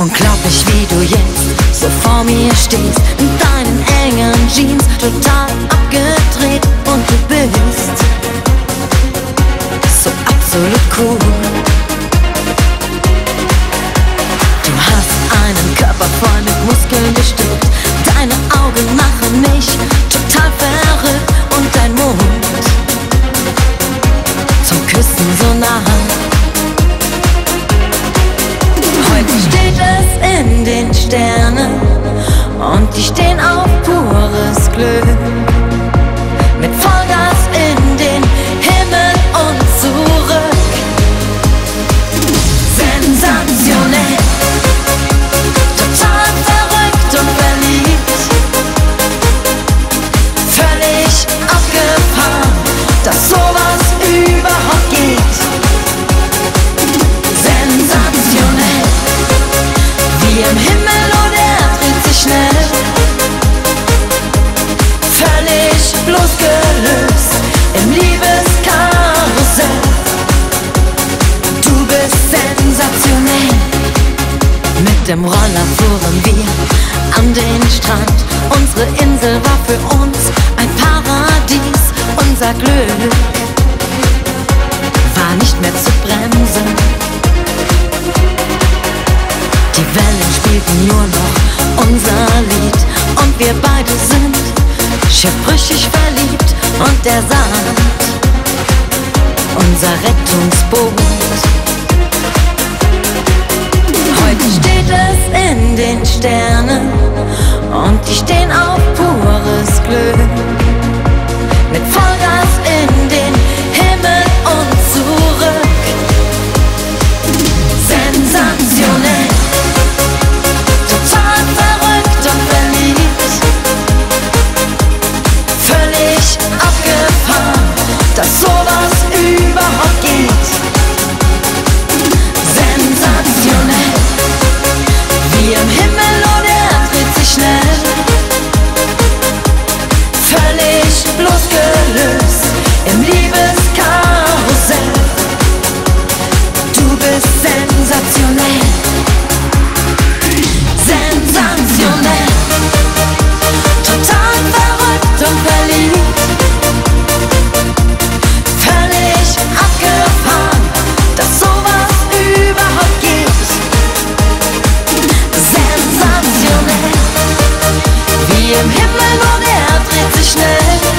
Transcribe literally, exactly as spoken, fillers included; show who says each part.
Speaker 1: Unglaublich, wie du jetzt so vor mir stehst, in deinen engen Jeans, total abgedreht, und du bist so absolut cool. Du hast einen Körper voll mit Muskeln bestückt, deine Augen machen mich total verrückt und dein Mund zum Küssen so nah. Heute steht es in den Sternen und die stehen auf pures Glück. Mit Vollgas in den Himmel und zurück. Sensationell, total verrückt und verliebt. Völlig abgefahren, dass sowas überhaupt geht. Sensationell, wie im Himmel und er dreht sich schnell. Völlig losgelöst im Liebeskarussell. Du bist sensationell. Mit dem Roller fuhren wir an den Strand. Unsere Insel war für uns ein Paradies. Unser Glück war nicht mehr zu bremsen. Die Wellen spielten nur noch unser Lied und wir beide sind schiffbrüchig verliebt. Und der Sand, unser Rettungsboot. Heute steht es in den Sternen und die stehen auf pures Glück. Mit Vollgas in den Himmel und zurück. Sensationell, total verrückt und verliebt. Völlig abgefahren, dass sowas überhaupt geht. Sensationell, wie im Himmel und er dreht sich schnell. Völlig losgelöst im Liebeskarussell. Du bist sensationell. Sensationell, total verrückt und verliebt. Völlig abgefahren, dass sowas überhaupt geht. Sensationell, wie im Himmel und er dreht sich schnell.